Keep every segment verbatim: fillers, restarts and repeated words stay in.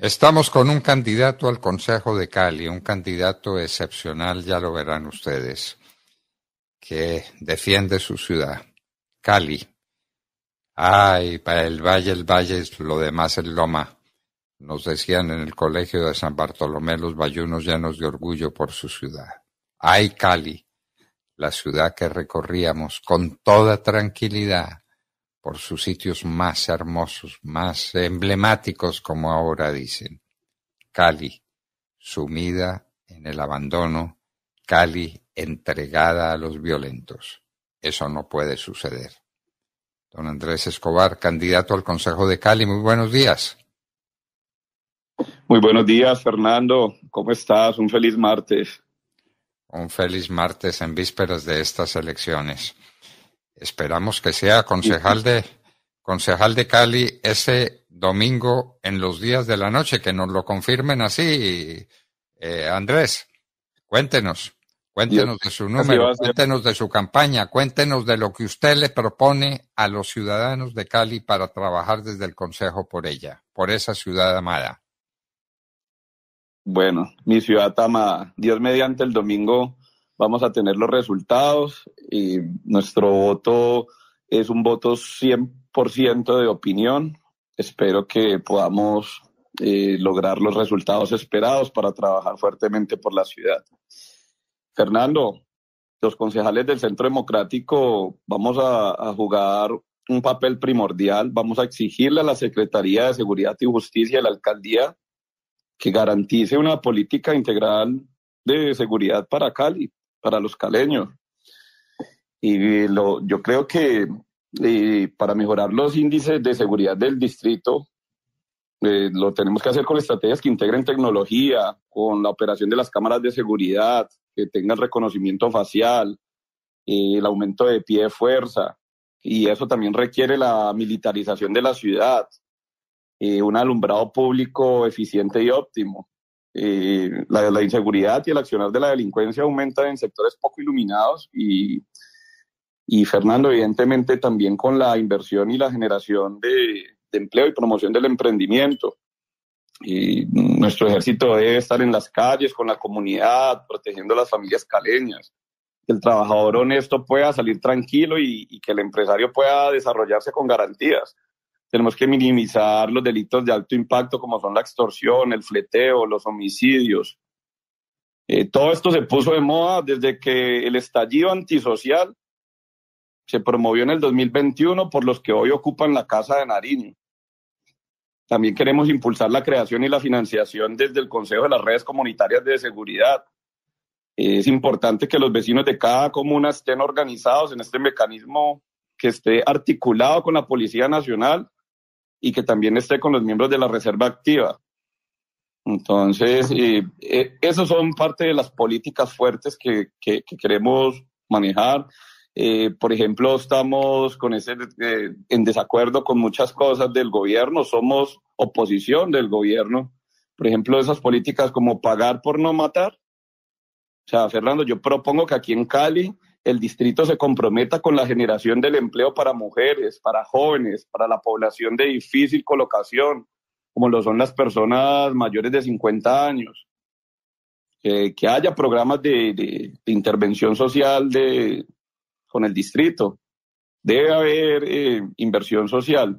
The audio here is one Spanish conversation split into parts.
Estamos con un candidato al Consejo de Cali, un candidato excepcional, ya lo verán ustedes, que defiende su ciudad, Cali. Ay, para el valle, el valle es lo demás es loma. Nos decían en el colegio de San Bartolomé los bayunos llenos de orgullo por su ciudad. Ay, Cali, la ciudad que recorríamos con toda tranquilidad por sus sitios más hermosos, más emblemáticos, como ahora dicen. Cali, sumida en el abandono, Cali entregada a los violentos. Eso no puede suceder. Don Andrés Escobar, candidato al Consejo de Cali, muy buenos días. Muy buenos días, Fernando. ¿Cómo estás? Un feliz martes. Un feliz martes en vísperas de estas elecciones. Esperamos que sea concejal de, concejal de Cali ese domingo en los días de la noche, que nos lo confirmen así. Eh, Andrés, cuéntenos, cuéntenos de su número, cuéntenos de su campaña, cuéntenos de lo que usted le propone a los ciudadanos de Cali para trabajar desde el Consejo por ella, por esa ciudad amada. Bueno, mi ciudad amada, Dios mediante el domingo vamos a tener los resultados y nuestro voto es un voto cien por ciento de opinión. Espero que podamos eh, lograr los resultados esperados para trabajar fuertemente por la ciudad. Fernando, los concejales del Centro Democrático vamos a, a jugar un papel primordial. Vamos a exigirle a la Secretaría de Seguridad y Justicia de la Alcaldía que garantice una política integral de seguridad para Cali, para los caleños. Y lo, yo creo que eh, para mejorar los índices de seguridad del distrito, eh, lo tenemos que hacer con estrategias que integren tecnología, con la operación de las cámaras de seguridad, que tengan reconocimiento facial, eh, el aumento de pie de fuerza, y eso también requiere la militarización de la ciudad, eh, un alumbrado público eficiente y óptimo. Eh, la, la inseguridad y el accionar de la delincuencia aumenta en sectores poco iluminados y, y Fernando, evidentemente también con la inversión y la generación de, de empleo y promoción del emprendimiento. Y nuestro ejército debe estar en las calles con la comunidad, protegiendo a las familias caleñas, que el trabajador honesto pueda salir tranquilo y, y que el empresario pueda desarrollarse con garantías. Tenemos que minimizar los delitos de alto impacto como son la extorsión, el fleteo, los homicidios. Eh, todo esto se puso de moda desde que el estallido antisocial se promovió en el dos mil veintiuno por los que hoy ocupan la Casa de Nariño. También queremos impulsar la creación y la financiación desde el Consejo de las Redes Comunitarias de Seguridad. Eh, es importante que los vecinos de cada comuna estén organizados en este mecanismo, que esté articulado con la Policía Nacional y que también esté con los miembros de la Reserva Activa. Entonces, eh, eh, esos son parte de las políticas fuertes que, que, que queremos manejar. Eh, por ejemplo, estamos con ese, eh, en desacuerdo con muchas cosas del gobierno, somos oposición del gobierno. Por ejemplo, esas políticas como pagar por no matar. O sea, Fernando, yo propongo que aquí en Cali el distrito se comprometa con la generación del empleo para mujeres, para jóvenes, para la población de difícil colocación, como lo son las personas mayores de cincuenta años. Eh, que haya programas de, de, de intervención social de, con el distrito. Debe haber eh, inversión social.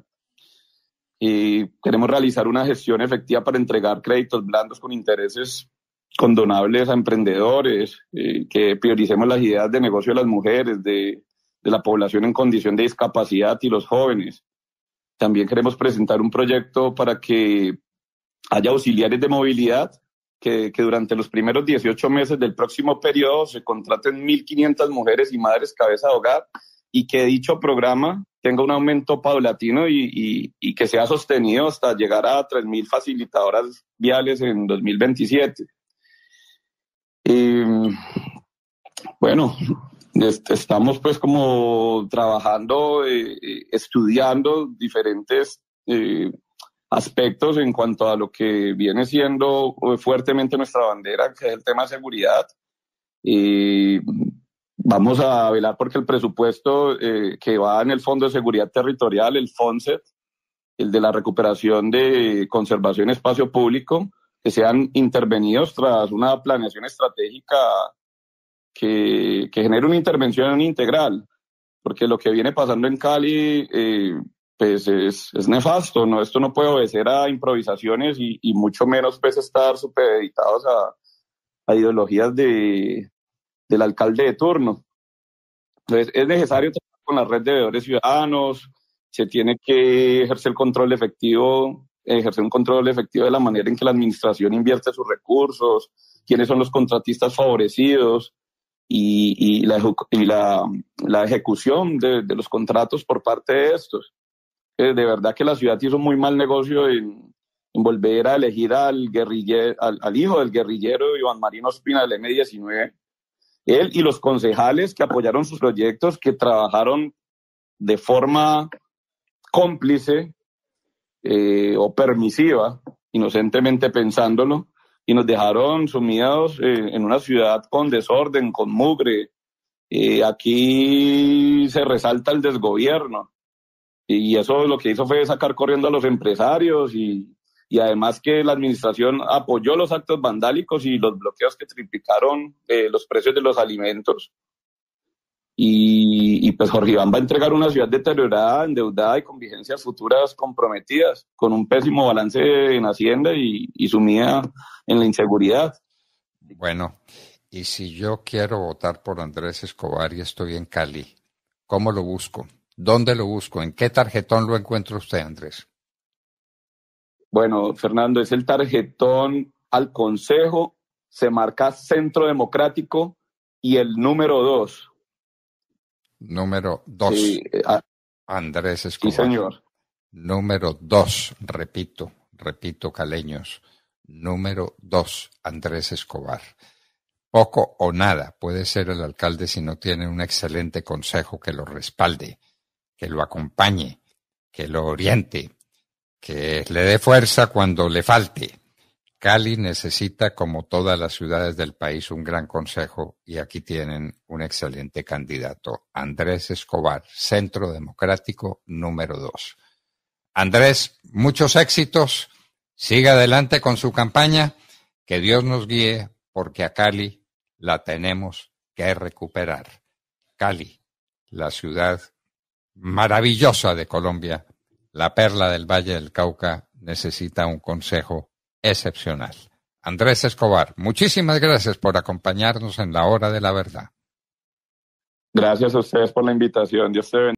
Y queremos realizar una gestión efectiva para entregar créditos blandos con intereses condonables a emprendedores, eh, que prioricemos las ideas de negocio de las mujeres, de, de la población en condición de discapacidad y los jóvenes. También queremos presentar un proyecto para que haya auxiliares de movilidad, que, que durante los primeros dieciocho meses del próximo periodo se contraten mil quinientas mujeres y madres cabeza de hogar y que dicho programa tenga un aumento paulatino y, y, y que sea sostenido hasta llegar a tres mil facilitadoras viales en dos mil veintisiete. Eh, bueno, estamos pues como trabajando, eh, estudiando diferentes eh, aspectos en cuanto a lo que viene siendo fuertemente nuestra bandera, que es el tema de seguridad. Eh, vamos a velar porque el presupuesto eh, que va en el Fondo de Seguridad Territorial, el FONSET, el de la recuperación de conservación de espacio público, que sean intervenidos tras una planeación estratégica que, que genere una intervención integral, porque lo que viene pasando en Cali eh, pues es, es nefasto, ¿no? Esto no puede obedecer a improvisaciones y, y mucho menos pues estar supeditados a, a ideologías de, del alcalde de turno. Entonces es necesario trabajar con la red de veedores ciudadanos, se tiene que ejercer el control efectivo, ejercer un control efectivo de la manera en que la administración invierte sus recursos, quiénes son los contratistas favorecidos y, y, la, y la, la ejecución de, de los contratos por parte de estos. Eh, de verdad que la ciudad hizo muy mal negocio en, en volver a elegir al, guerrillero, al, al hijo del guerrillero Iván Marino Ospina del eme diecinueve. Él y los concejales que apoyaron sus proyectos, que trabajaron de forma cómplice eh, o permisiva, inocentemente pensándolo, y nos dejaron sumidos eh, en una ciudad con desorden, con mugre. Eh, aquí se resalta el desgobierno, y eso lo que hizo fue sacar corriendo a los empresarios y, y además que la administración apoyó los actos vandálicos y los bloqueos que triplicaron eh, los precios de los alimentos. Y, y pues Jorge Iván va a entregar una ciudad deteriorada, endeudada y con vigencias futuras comprometidas, con un pésimo balance en Hacienda y, y sumida en la inseguridad. Bueno, y si yo quiero votar por Andrés Escobar y estoy en Cali, ¿cómo lo busco? ¿Dónde lo busco? ¿En qué tarjetón lo encuentra usted, Andrés? Bueno, Fernando, es el tarjetón al Consejo, se marca Centro Democrático y el número dos. Número dos. Sí, a, Andrés Escobar. Sí, señor. Número dos, repito, repito, caleños. Número dos, Andrés Escobar. Poco o nada puede ser el alcalde si no tiene un excelente consejo que lo respalde, que lo acompañe, que lo oriente, que le dé fuerza cuando le falte. Cali necesita, como todas las ciudades del país, un gran consejo y aquí tienen un excelente candidato, Andrés Escobar, Centro Democrático número dos. Andrés, muchos éxitos, siga adelante con su campaña, que Dios nos guíe porque a Cali la tenemos que recuperar. Cali, la ciudad maravillosa de Colombia, la perla del Valle del Cauca, necesita un consejo excepcional. Andrés Escobar, muchísimas gracias por acompañarnos en la hora de la verdad. Gracias a ustedes por la invitación. Dios te bendiga.